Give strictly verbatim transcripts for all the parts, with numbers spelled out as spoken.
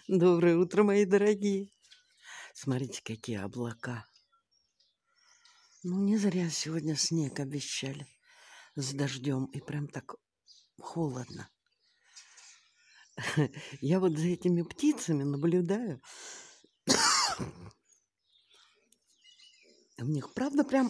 Доброе утро, мои дорогие. Смотрите, какие облака. Ну, не зря сегодня снег обещали с дождем. И прям так холодно. Я вот за этими птицами наблюдаю. У них, правда, прям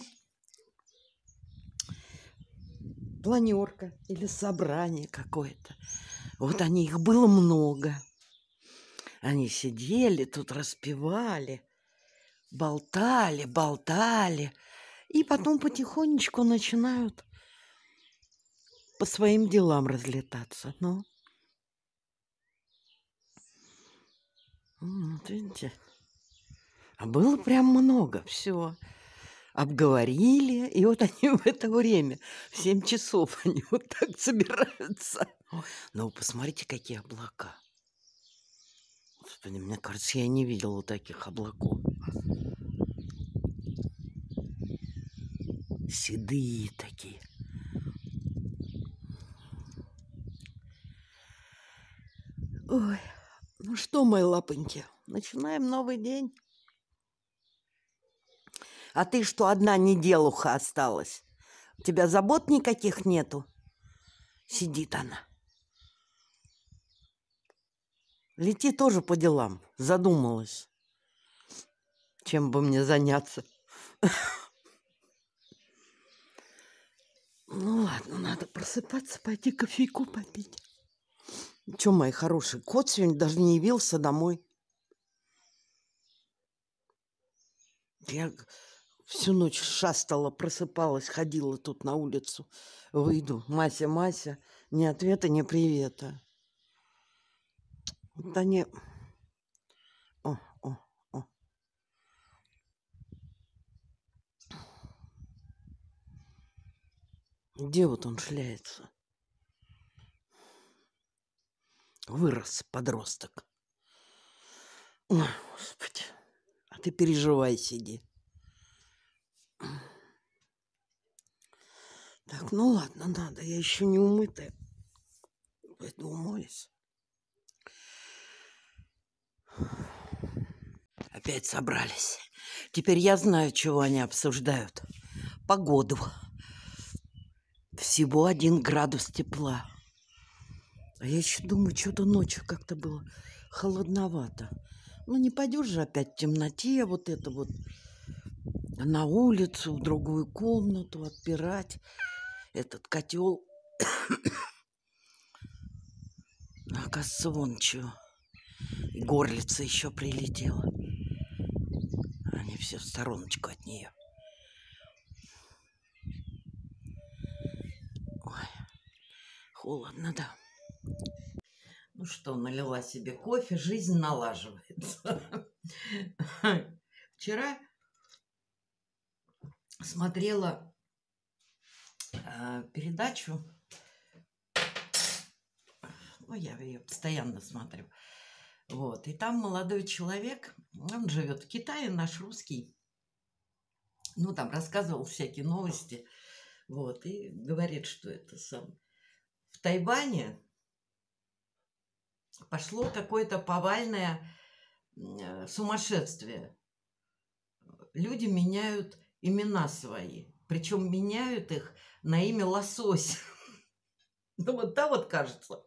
планерка или собрание какое-то. Вот они, их было много. Они сидели тут, распевали, болтали, болтали. И потом потихонечку начинают по своим делам разлетаться. Ну, вот видите. А было прям много. Все. Обговорили. И вот они в это время, в семь часов, они вот так собираются. Ну, посмотрите, какие облака. Господи, мне кажется, я не видела таких облаков. Седые такие. Ой, ну что, мои лапоньки, начинаем новый день. А ты что, одна неделуха осталась? У тебя забот никаких нету? Сидит она. Лети тоже по делам. Задумалась, чем бы мне заняться. Ну ладно, надо просыпаться, пойти кофейку попить. Че, мои хорошие, кот сегодня даже не явился домой. Я всю ночь шастала, просыпалась, ходила тут на улицу. Выйду, Мася, Мася, ни ответа, ни привета. Вот они... О, о, о. Где вот он шляется? Вырос подросток. Ой, Господи. А ты переживай, сиди. Так, ну ладно, надо. Я еще не умытая. Пойду умоюсь. Опять собрались. Теперь я знаю, чего они обсуждают. Погоду. Всего один градус тепла. А я еще думаю, что-то ночью как-то было холодновато. Ну, не пойдешь же опять в темноте вот это вот на улицу, в другую комнату отпирать этот котел. Оказывается, вон чего. И горлица еще прилетела. Они все в стороночку от нее. Ой, холодно, да. Ну что, налила себе кофе, жизнь налаживается. Вчера смотрела э, передачу, ну, я ее постоянно смотрю, вот, и там молодой человек, он живет в Китае, наш русский, ну, там рассказывал всякие новости, вот, и говорит, что это сам в Тайване пошло какое-то повальное э, сумасшествие. Люди меняют имена свои. Причем меняют их на имя лосось. Ну, вот да, вот кажется.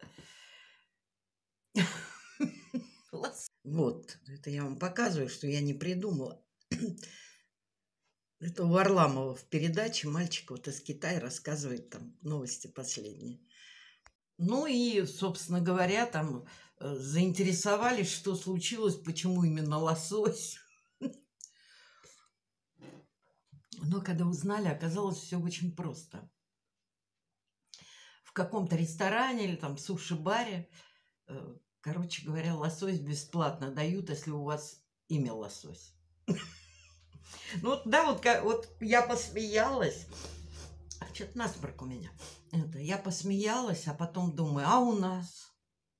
Вот, это я вам показываю, что я не придумала. Это у Варламова в передаче мальчик вот из Китая рассказывает там новости последние. Ну и, собственно говоря, там э, заинтересовались, что случилось, почему именно лосось. Но когда узнали, оказалось все очень просто. В каком-то ресторане или там суши-баре, э, короче говоря, лосось бесплатно дают, если у вас имя лосось. Ну вот, да, вот, вот я посмеялась. Что-то насморк у меня. Это, я посмеялась, а потом думаю, а у нас?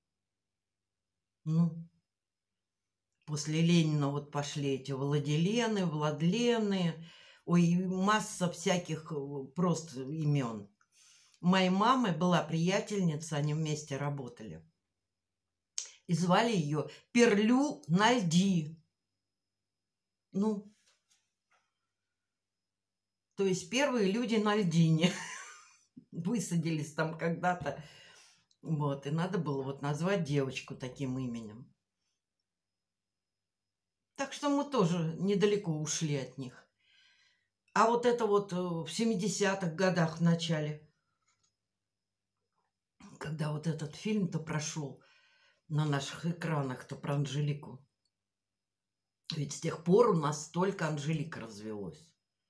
Ну, после Ленина вот пошли эти Владилены, Владлены, ой, масса всяких просто имен. У моей мамы была приятельница, они вместе работали. И звали ее Перлю Нальди. Ну, то есть первые люди на льдине высадились там когда-то. Вот, и надо было вот назвать девочку таким именем. Так что мы тоже недалеко ушли от них. А вот это вот в семидесятых годах в начале, когда вот этот фильм-то прошел на наших экранах-то про Анжелику. Ведь с тех пор у нас столько Анжелик развелось.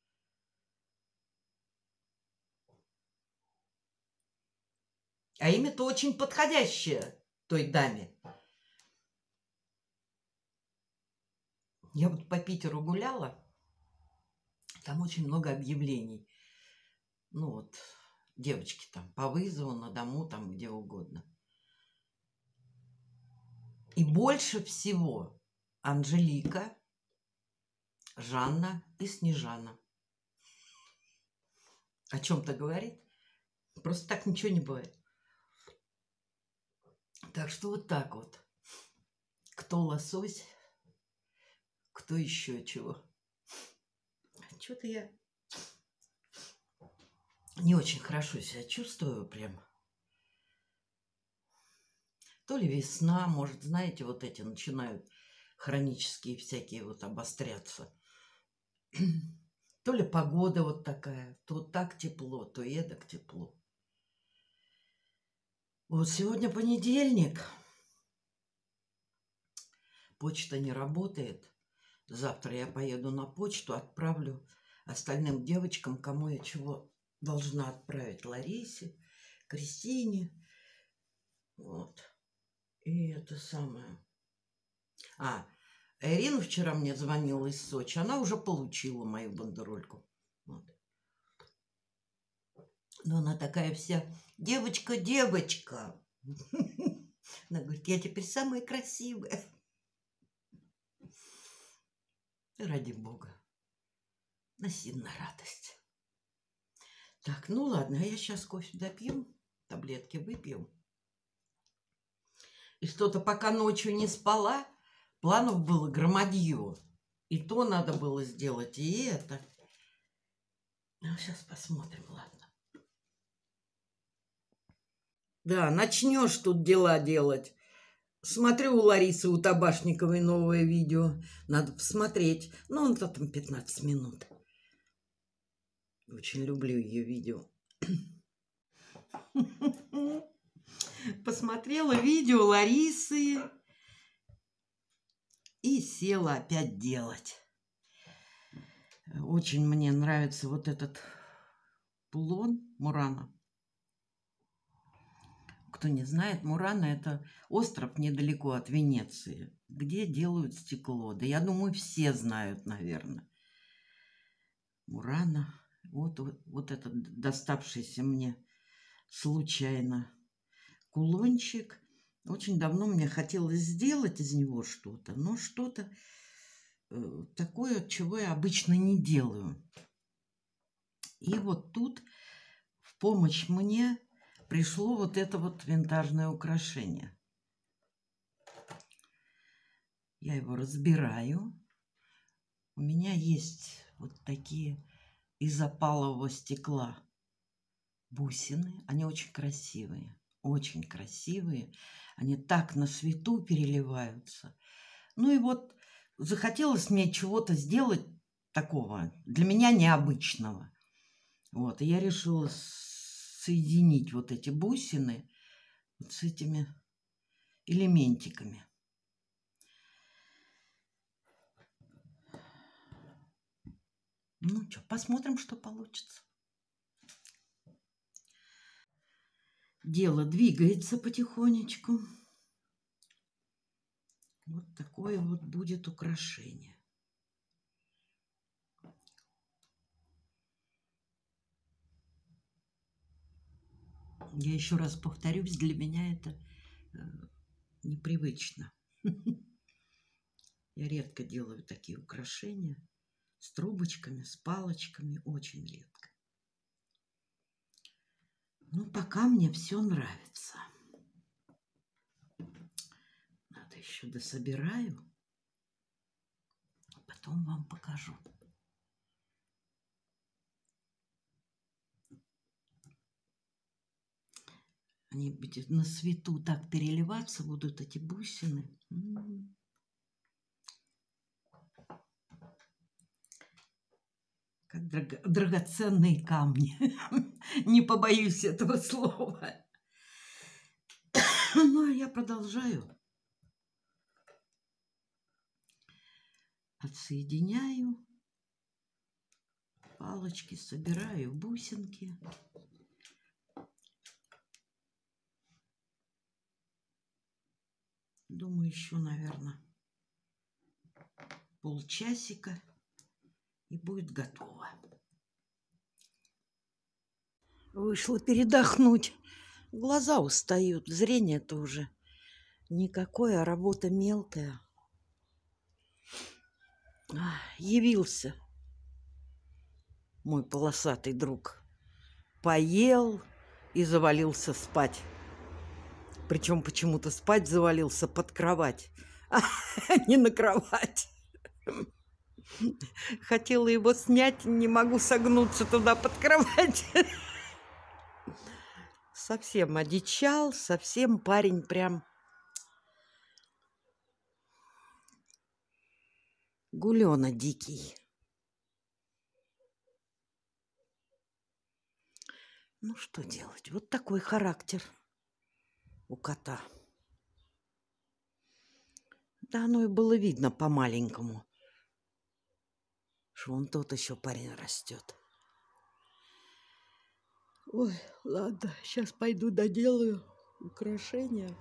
А имя-то очень подходящее той даме. Я вот по Питеру гуляла, там очень много объявлений. Ну вот, девочки там по вызову, на дому, там где угодно. И больше всего Анжелика, Жанна и Снежана. О чем-то говорит? Просто так ничего не бывает. Так что вот так вот. Кто лосось, кто еще чего. Что-то я не очень хорошо себя чувствую прям. То ли весна, может, знаете, вот эти начинают хронические всякие вот обостряться. То ли погода вот такая, то так тепло, то эдак тепло. Вот сегодня понедельник. Почта не работает. Завтра я поеду на почту, отправлю остальным девочкам, кому я чего должна отправить. Ларисе, Кристине. Вот. И это самое. А, Ирина вчера мне звонила из Сочи. Она уже получила мою бандерольку. Вот. Но она такая вся девочка, девочка. Она говорит, я теперь самая красивая. Ради бога. Носи на радость. Так, ну ладно, а я сейчас кофе допью, таблетки выпью. И что-то пока ночью не спала, планов было громадье. И то надо было сделать, и это. Ну, сейчас посмотрим, ладно. Да, начнешь тут дела делать. Смотрю у Ларисы, у Табашниковой новое видео. Надо посмотреть. Ну, он там пятнадцать минут. Очень люблю ее видео. Посмотрела видео Ларисы и села опять делать. Очень мне нравится вот этот Пулон Мурана. Кто не знает, Мурана – это остров недалеко от Венеции, где делают стекло. Да я думаю, все знают, наверное. Мурана. Вот, вот, вот этот доставшийся мне случайно кулончик. Очень давно мне хотелось сделать из него что-то, но что-то э, такое, чего я обычно не делаю. И вот тут в помощь мне пришло вот это вот винтажное украшение. Я его разбираю. У меня есть вот такие из опалового стекла бусины. Они очень красивые. Очень красивые. Они так на свету переливаются. Ну и вот захотелось мне чего-то сделать такого, для меня необычного. Вот, и я решила соединить вот эти бусины вот с этими элементиками. Ну что, посмотрим, что получится. Дело двигается потихонечку. Вот такое вот будет украшение. Я еще раз повторюсь, для меня это э, непривычно. Я редко делаю такие украшения с трубочками, с палочками, очень редко. Ну, пока мне все нравится. еще дособираю, потом вам покажу. Они на свету так переливаться будут, эти бусины. М-м-м. Как драг... драгоценные камни. Не побоюсь этого слова. Ну, а я продолжаю. Отсоединяю палочки, собираю бусинки. Думаю, еще, наверное, полчасика, и будет готово. Вышла передохнуть. Глаза устают, зрение-то уже никакое, а работа мелкая. Явился мой полосатый друг. Поел и завалился спать. Причем почему-то спать завалился под кровать, а не на кровать. Хотела его снять, не могу согнуться туда под кровать. Совсем одичал, совсем парень прям гулёна дикий. Ну, что делать? Вот такой характер у кота. Да, оно и было видно по-маленькому, что он тот еще парень растет. Ой, ладно, сейчас пойду доделаю украшения.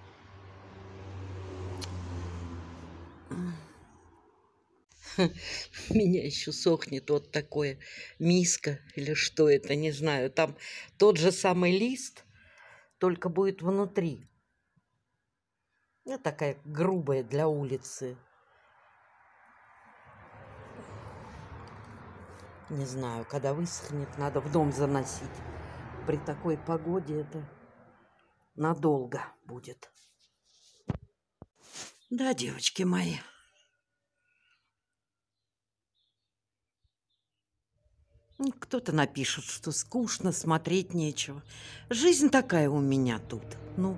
Меня еще сохнет вот такое миска или что это, не знаю. Там тот же самый лист, только будет внутри. Ну, такая грубая для улицы. Не знаю, когда высохнет, надо в дом заносить. При такой погоде это надолго будет. Да, девочки мои. Кто-то напишет, что скучно, смотреть нечего. Жизнь такая у меня тут. Ну,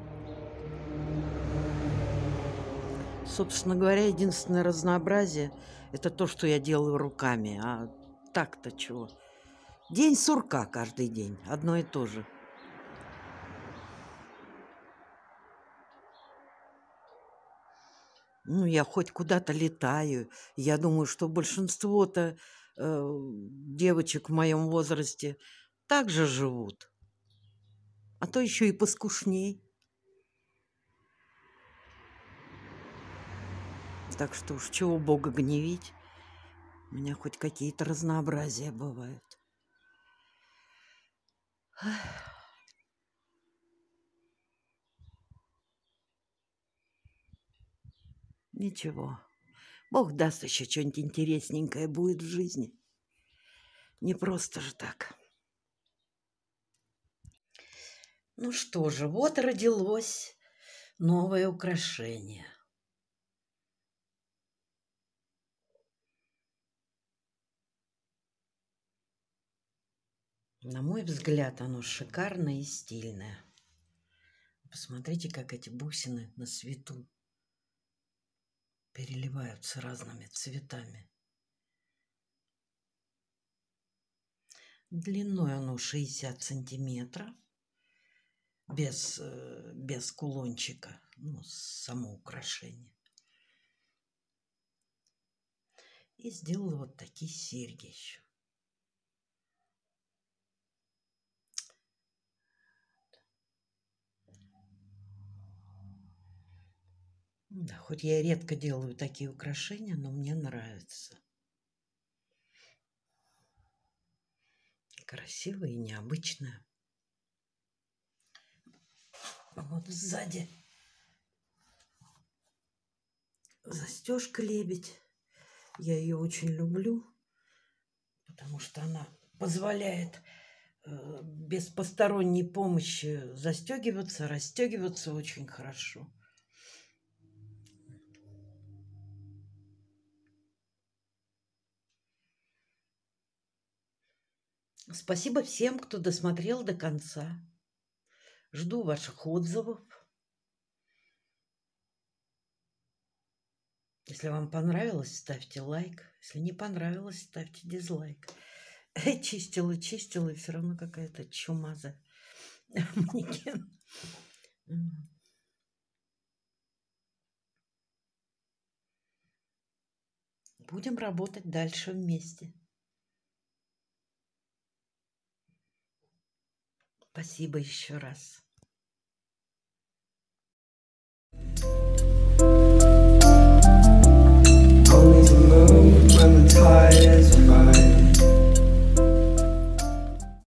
собственно говоря, единственное разнообразие – это то, что я делаю руками. А так-то чего? День сурка каждый день. Одно и то же. Ну, я хоть куда-то летаю. Я думаю, что большинство-то э, девочек в моем возрасте так же живут. А то еще и поскушней. Так что уж чего Бога гневить. У меня хоть какие-то разнообразия бывают. Ничего. Бог даст, еще что-нибудь интересненькое будет в жизни. Не просто же так. Ну что же, вот родилось новое украшение. На мой взгляд, оно шикарное и стильное. Посмотрите, как эти бусины на свету переливаются разными цветами. Длиной оно шестьдесят сантиметров. Без, без кулончика. Ну, само украшение. И сделала вот такие серьги еще. Да, хоть я и редко делаю такие украшения, но мне нравится. Красивое и необычное. Вот сзади застежка лебедь. Я ее очень люблю, потому что она позволяет э, без посторонней помощи застегиваться, расстегиваться очень хорошо. Спасибо всем, кто досмотрел до конца. Жду ваших отзывов. Если вам понравилось, ставьте лайк. Если не понравилось, ставьте дизлайк. Чистила, чистила, и все равно какая-то чумаза. Манекен. Будем работать дальше вместе. Спасибо еще раз.